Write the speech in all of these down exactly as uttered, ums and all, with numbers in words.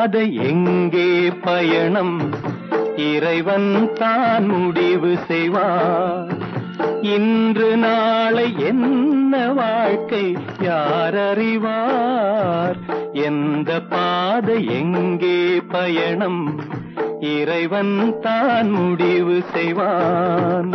பாதை எங்கே பயணம் இறைவன் தான் முடிவு செய்வார். இன்று நாளை என்ன வாழ்க்கை யார் அறிவார்? எந்த பாதை எங்கே பயணம் இறைவன் தான் முடிவு செய்வான்.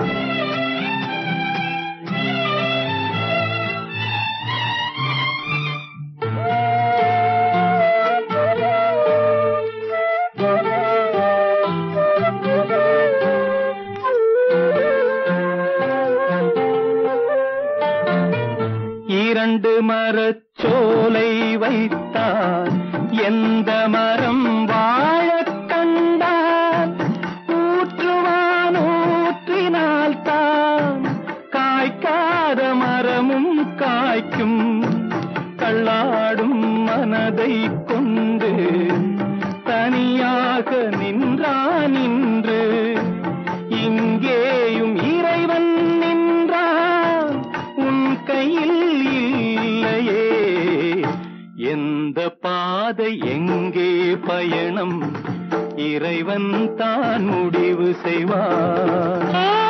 இரண்டு மரச்சோலை வைத்தார், எந்த மரம் வாழக் கண்டார்? ஊற்றுவான் ஊற்றினால் தான் காய்க்காத மரமும் காய்க்கும். கள்ளாடும் மனதை கொண்டு தனியாக நின்றான் நின்று. இங்கேயும் இறைவன் நின்றான், உன் கையில் இல்லையே. எந்த பாதை எங்கே பயணம் இறைவன் தான் முடிவு செய்வான்.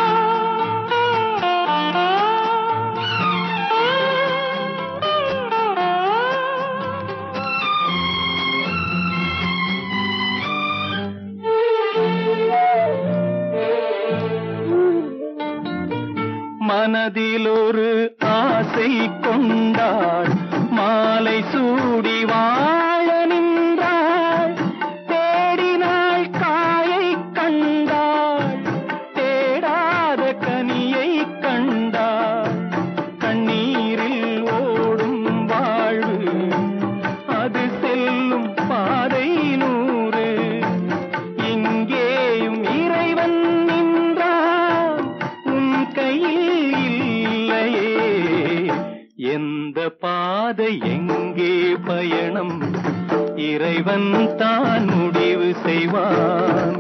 மனதில் ஒரு ஆசை கொண்டாள், மாலை சூடி வாழ நின்றாள். தேடினாள் காயை கண்டாள், தேடாத கனியை கண்டாள். கண்ணீரில் ஓடும் வாழ்வு அது செல்லும் பாதை நூறு. இங்கேயும் இறைவன் நின்றான், உன் கையில் இல்லையே. எந்த பாதை எங்கே பயணம் இறைவன் தான் முடிவு செய்வான்.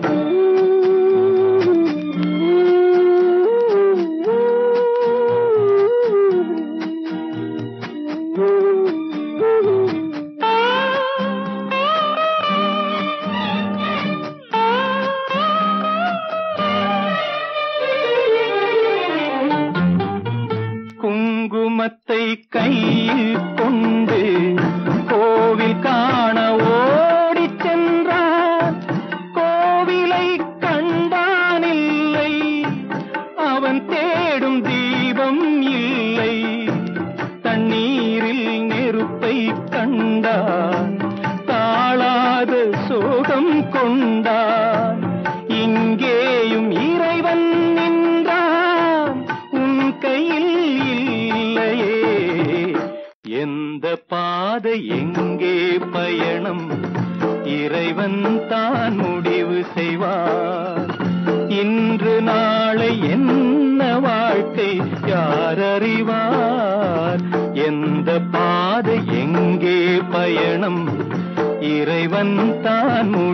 குங்குமத்தை கையில் கொண்டு கோவில் காண ஓடிச் சென்றான். கோவிலை கண்டானில்லை, அவன் தேடும் தீபம் இல்லை. தண்ணீரில் நெருப்பை கண்டான், தாழாத சோகம் கொண்டான். இங்கேயும் இறைவன் நின்றான், உன் கையில் இல்லையே. எந்த பாதை எங்கே பயணம் இறைவன் தான் முடிவு செய்வார். இன்று நாளை என்ன வாழ்க்கை யார் அறிவார்? எந்த பாதை எங்கே பயணம் இறைவன் தான்